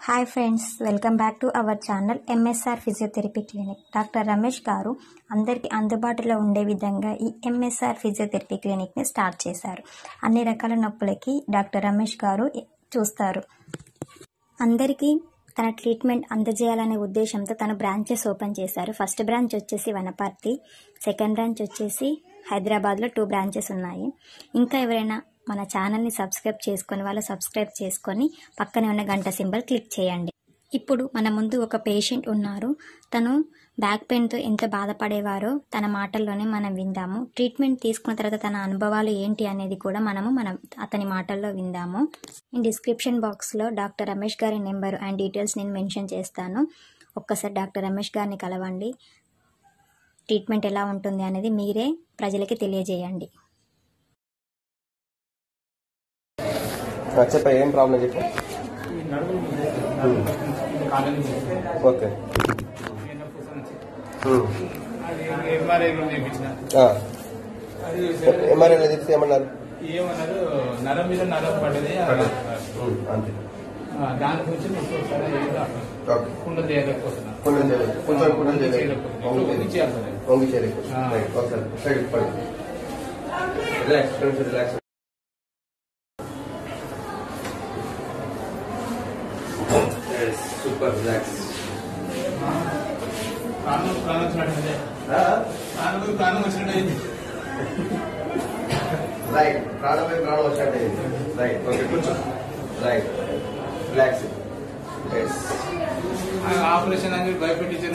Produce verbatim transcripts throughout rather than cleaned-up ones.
Hi friends, welcome back to our channel M S R Physiotherapy Clinic. Doctor Ramesh garu అందరికి అందుబాటులో ఉండే విధంగా ఈ M S R Physiotherapy Clinic ని start చేశారు. అన్ని రకాల నొప్పులకి డాక్టర్ రమేష్ గారు చూస్తారు. అందరికీ తన ట్రీట్మెంట్ అందజేయాలనే ఉద్దేశంతో తన బ్రాంచెస్ ఓపెన్ చేశారు. ఫస్ట్ బ్రాంచ్ వచ్చేసి వనపర్తి, సెకండ్ బ్రాంచ్ వచ్చేసి హైదరాబాద్లో టూ బ్రాంచెస్ ఉన్నాయి. ఇంకా ఎవరైనా మన ఛానల్ని సబ్స్క్రైబ్ చేసుకొని వాళ్ళు సబ్స్క్రైబ్ చేసుకొని పక్కనే ఉన్న గంట సింబల్ క్లిక్ చేయండి. ఇప్పుడు మన ముందు ఒక పేషెంట్ ఉన్నారు. తను బ్యాక్ పెయిన్తో ఎంత బాధపడేవారో తన మాటల్లోనే మనం విందాము. ట్రీట్మెంట్ తీసుకున్న తర్వాత తన అనుభవాలు ఏంటి అనేది కూడా మనము మనం అతని మాటల్లో విందాము. నేను డిస్క్రిప్షన్ బాక్స్లో డాక్టర్ రమేష్ గారి నెంబరు అండ్ డీటెయిల్స్ నేను మెన్షన్ చేస్తాను. ఒక్కసారి డాక్టర్ రమేష్ గారిని కలవండి. ట్రీట్మెంట్ ఎలా ఉంటుంది అనేది మీరే ప్రజలకి తెలియజేయండి. చెప్ప ఏం ప్రాబ్లం చెప్పు. ఓకే ఎంఆర్ఐలో చెప్తే ఏమన్నారు? ఏమన్నారు, నరం మీద నరం పడ్డది అంతే. దాని గురించి కుండలు చేయలేకపోతున్నాను. వంగి చేయలేకపోతున్నాను. Relax relax super relax. ప్రాణం ప్రాణం వచ్చినట్టు ప్రాణం ప్రాణం వచ్చినట్టు రైట్. ప్రాణమే ప్రాణం వచ్చినట్టు రైట్. ఓకే కొంచెం రైట్ రిలాక్స్. ఆపరేషన్ అని భయపెట్టించిన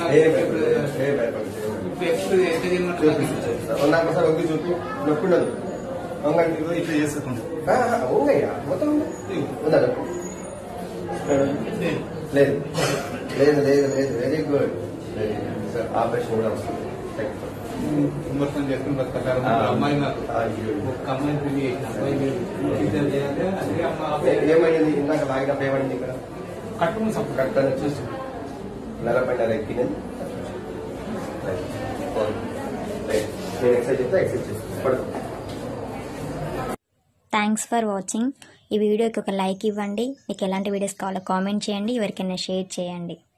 ఒకసారి ఒంగి చూపి నొప్పి ఉండదు. వంగండి ఇట్లా చేసుకుంటా వంగయ్యా మొత్తం ఉందా నొప్పి? లేదు లేదు లేదు లేదు వెరీ గుడ్. ఆపరేషన్ కూడా వస్తుంది. విమర్శనం చేసుకుని బతకారు. అమ్మాయి నాకు ఒక అమ్మాయి పెళ్లి చేసిన అమ్మాయి ఏమైంది? ఇందాక లాగినప్పుడు ఏమైంది? ఇక్కడ కట్టుకుని సప్పు కట్టని చూసి నలభై నెల ఎక్కినది. నేను ఎక్సైజ్ చెప్తే ఎక్సైజ్ చేస్తాను. పడుకో. Thanks for watching. ఈ వీడియోకి ఒక లైక్ ఇవ్వండి. మీకు ఎలాంటి వీడియోస్ కావాలో కామెంట్ చేయండి. ఎవరికైనా షేర్ చేయండి.